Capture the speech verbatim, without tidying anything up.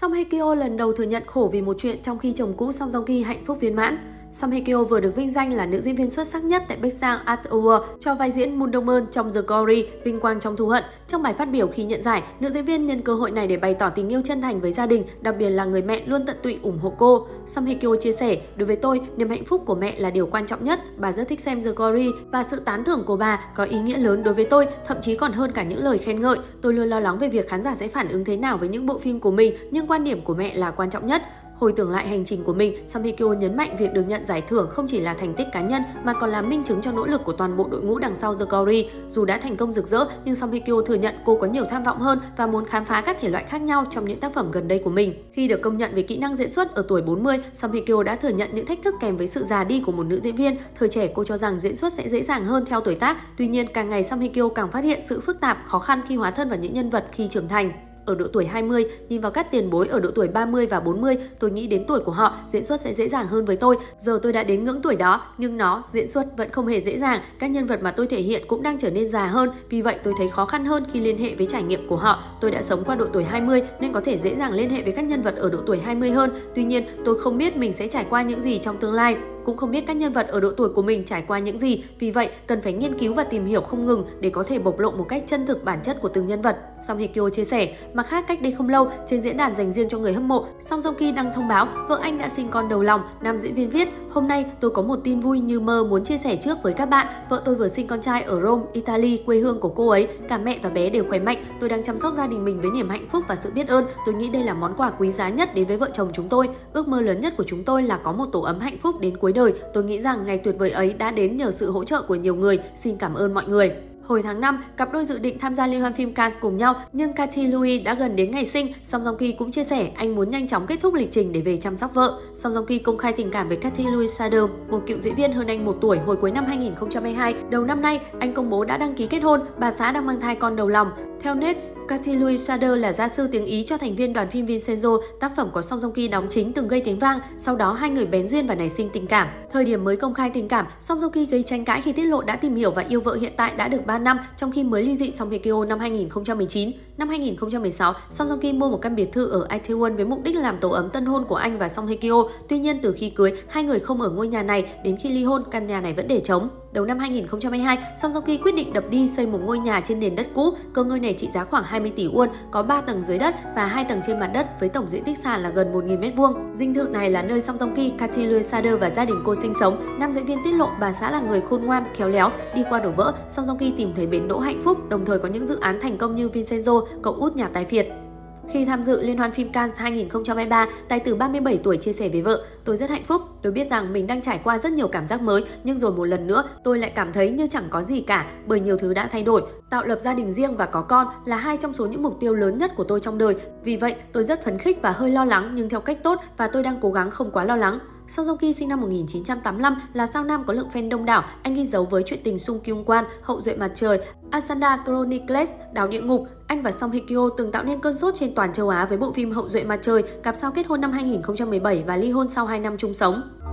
Song Hye Kyo lần đầu thừa nhận khổ vì một chuyện trong khi chồng cũ Song Joong Ki hạnh phúc viên mãn. Song Hye Kyo vừa được vinh danh là nữ diễn viên xuất sắc nhất tại Baeksan Art Award cho vai diễn Moon Dong Meon trong The Glory, Vinh quang trong thù hận. Trong bài phát biểu khi nhận giải, nữ diễn viên nhân cơ hội này để bày tỏ tình yêu chân thành với gia đình, đặc biệt là người mẹ luôn tận tụy ủng hộ cô. Song Hye Kyo chia sẻ, đối với tôi, niềm hạnh phúc của mẹ là điều quan trọng nhất. Bà rất thích xem The Glory và sự tán thưởng của bà có ý nghĩa lớn đối với tôi, thậm chí còn hơn cả những lời khen ngợi. Tôi luôn lo lắng về việc khán giả sẽ phản ứng thế nào với những bộ phim của mình, nhưng quan điểm của mẹ là quan trọng nhất. Hồi tưởng lại hành trình của mình, Song Hye Kyo nhấn mạnh việc được nhận giải thưởng không chỉ là thành tích cá nhân mà còn là minh chứng cho nỗ lực của toàn bộ đội ngũ đằng sau The Glory. Dù đã thành công rực rỡ, nhưng Song Hye Kyo thừa nhận cô có nhiều tham vọng hơn và muốn khám phá các thể loại khác nhau trong những tác phẩm gần đây của mình. Khi được công nhận về kỹ năng diễn xuất ở tuổi bốn mươi, Song Hye Kyo đã thừa nhận những thách thức kèm với sự già đi của một nữ diễn viên. Thời trẻ cô cho rằng diễn xuất sẽ dễ dàng hơn theo tuổi tác, tuy nhiên càng ngày Song Hye Kyo càng phát hiện sự phức tạp, khó khăn khi hóa thân vào những nhân vật khi trưởng thành. Ở độ tuổi hai mươi, nhìn vào các tiền bối ở độ tuổi ba mươi và bốn mươi, tôi nghĩ đến tuổi của họ, diễn xuất sẽ dễ dàng hơn với tôi. Giờ tôi đã đến ngưỡng tuổi đó, nhưng nó, diễn xuất vẫn không hề dễ dàng. Các nhân vật mà tôi thể hiện cũng đang trở nên già hơn, vì vậy tôi thấy khó khăn hơn khi liên hệ với trải nghiệm của họ. Tôi đã sống qua độ tuổi hai mươi nên có thể dễ dàng liên hệ với các nhân vật ở độ tuổi hai mươi hơn. Tuy nhiên, tôi không biết mình sẽ trải qua những gì trong tương lai. Cũng không biết các nhân vật ở độ tuổi của mình trải qua những gì, vì vậy cần phải nghiên cứu và tìm hiểu không ngừng để có thể bộc lộ một cách chân thực bản chất của từng nhân vật. Song Hye Kyo chia sẻ, mặt khác cách đây không lâu, trên diễn đàn dành riêng cho người hâm mộ, Song Joong Ki đăng thông báo vợ anh đã sinh con đầu lòng. Nam diễn viên viết, hôm nay tôi có một tin vui như mơ muốn chia sẻ trước với các bạn. Vợ tôi vừa sinh con trai ở Rome, Italy, quê hương của cô ấy. Cả mẹ và bé đều khỏe mạnh. Tôi đang chăm sóc gia đình mình với niềm hạnh phúc và sự biết ơn. Tôi nghĩ đây là món quà quý giá nhất đến với vợ chồng chúng tôi. Ước mơ lớn nhất của chúng tôi là có một tổ ấm hạnh phúc đến cuối đời. Tôi nghĩ rằng ngày tuyệt vời ấy đã đến nhờ sự hỗ trợ của nhiều người. Xin cảm ơn mọi người. Hồi tháng năm, cặp đôi dự định tham gia liên hoan phim Cannes cùng nhau, nhưng Cathy Louis đã gần đến ngày sinh. Song Joong Ki cũng chia sẻ anh muốn nhanh chóng kết thúc lịch trình để về chăm sóc vợ. Song Joong Ki công khai tình cảm với Cathy Louis Sader, một cựu diễn viên hơn anh một tuổi hồi cuối năm hai nghìn không trăm hai mươi hai. Đầu năm nay, anh công bố đã đăng ký kết hôn, bà xã đang mang thai con đầu lòng. Theo net, Cathy Louis Sader là gia sư tiếng Ý cho thành viên đoàn phim Vincenzo, tác phẩm có Song Joong Ki đóng chính từng gây tiếng vang, sau đó hai người bén duyên và nảy sinh tình cảm. Thời điểm mới công khai tình cảm, Song Joong Ki gây tranh cãi khi tiết lộ đã tìm hiểu và yêu vợ hiện tại đã được ba năm, trong khi mới ly dị Song Hye Kyo năm hai nghìn không trăm mười chín. Năm hai nghìn không trăm mười sáu, Song Joong Ki mua một căn biệt thự ở Itaewon với mục đích làm tổ ấm tân hôn của anh và Song Hye Kyo. Tuy nhiên, từ khi cưới, hai người không ở ngôi nhà này, đến khi ly hôn, căn nhà này vẫn để trống. Đầu năm hai nghìn không trăm hai mươi hai, Song Joong Ki quyết định đập đi xây một ngôi nhà trên nền đất cũ. Cơ ngơi này trị giá khoảng hai mươi tỷ won, có ba tầng dưới đất và hai tầng trên mặt đất với tổng diện tích sàn là gần một nghìn mét vuông. Dinh thự này là nơi Song Joong Ki, Cathy Louis Sader và gia đình cô sinh sống. Nam diễn viên tiết lộ bà xã là người khôn ngoan, khéo léo, đi qua đổ vỡ. Song Joong Ki tìm thấy bến đỗ hạnh phúc, đồng thời có những dự án thành công như Vincenzo, cậu út nhà tài phiệt. Khi tham dự Liên hoan phim Cannes hai nghìn không trăm hai mươi ba, tài tử ba mươi bảy tuổi chia sẻ với vợ, tôi rất hạnh phúc, tôi biết rằng mình đang trải qua rất nhiều cảm giác mới, nhưng rồi một lần nữa tôi lại cảm thấy như chẳng có gì cả bởi nhiều thứ đã thay đổi. Tạo lập gia đình riêng và có con là hai trong số những mục tiêu lớn nhất của tôi trong đời, vì vậy tôi rất phấn khích và hơi lo lắng nhưng theo cách tốt và tôi đang cố gắng không quá lo lắng. Song Joong Ki sinh năm một nghìn chín trăm tám mươi lăm là sao nam có lượng fan đông đảo, anh ghi dấu với chuyện tình Sung Kyung Kwan, Hậu duệ mặt trời, Asanda Chronicles, Đảo địa ngục. Anh và Song Hye Kyo từng tạo nên cơn sốt trên toàn châu Á với bộ phim Hậu duệ mặt trời, cặp sao kết hôn năm hai nghìn không trăm mười bảy và ly hôn sau hai năm chung sống.